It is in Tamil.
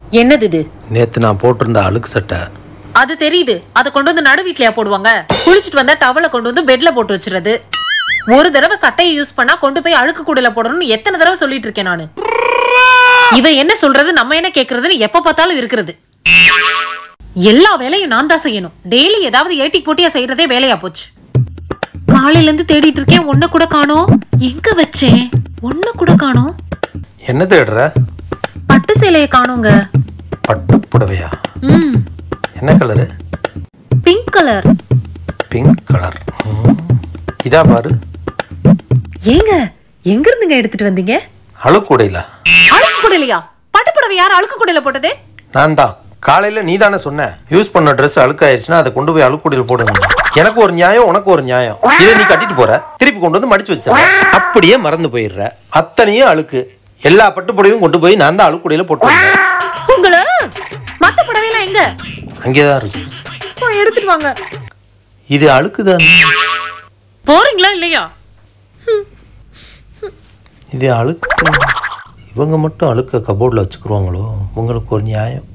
என்னது இது? நேத்து நான் போட்டிருந்த அழுக்கு சட்டை. அது தெரியுது. அதை கொண்டு வந்து நடு வீட்லயா போடுவாங்க? குளிச்சுட்டு வந்தா டவலை கொண்டு வந்து பெட்ல போட்டு வச்சிருது. ஒரு தடவை சட்டையை யூஸ் பண்ணா கொண்டு போய் அழுக்கு கூடையில போடணும்னு எத்தனை தடவை சொல்லிட்டு இருக்கேன் நானு. இவ என்ன சொல்றது நம்ம என்ன கேக்குறதுன்னு எப்ப பார்த்தாலும் இருக்கிறது. எல்லா வேலையும் நான் தான் செய்யணும். டெய்லி ஏதாவது ஏட்டி போட்டியா செய்யறதே வேலையா போச்சு. காலையில இருந்து தேடிட்டு இருக்கேன், ஒன்ன கூட காணோம். எங்க வச்சேன்? ஒன்ன கூட காணோம். என்ன தேடுற? பட்டு சேலையை காணோங்க. பட்டு புடவையா? என்ன colour? Pink colour. Pink colour. இதா பாரு. ஏங்க எங்க இருந்துங்க எடுத்துட்டு வந்தீங்க? அழுக்கு கூடையில. அழுக்கு கூடையிலையா? பட்டு புடவை யார் அழுக்கு கூடையில போட்டதே? நான் தான். காலையில நீ தானே சொன்ன யூஸ் பண்ண ட்ரெஸ் அழுக்காயிருச்சுன்னா அதை கொண்டு போய் அழுக்கு கூடையில போடுங்க. எனக்கு ஒரு நியாயம், உனக்கு ஒரு நியாயம். இதை நீ கட்டிட்டு போற, திருப்பி கொண்டு வந்து மடிச்சு வச்சிட, அப்படியே மறந்து போயிடுற. அத்தனையும் அழுக்கு. எல்லா பட்டு புடவையும் கொண்டு போய் நான் தான் அழுக்கு கூடையில போட்டு வந்தேன். உங்கள மத்த புடவைலாம் எங்க? அங்கேதான் இருக்கு. எடுத்துட்டு வாங்க. இது அழுக்குதான். போறீங்களா இல்லையா? இது அழுக்கு. இவங்க மட்டும் அழுக்க கபோர்டில் வச்சுக்குருவாங்களோ? உங்களுக்கு ஒரு நியாயம்.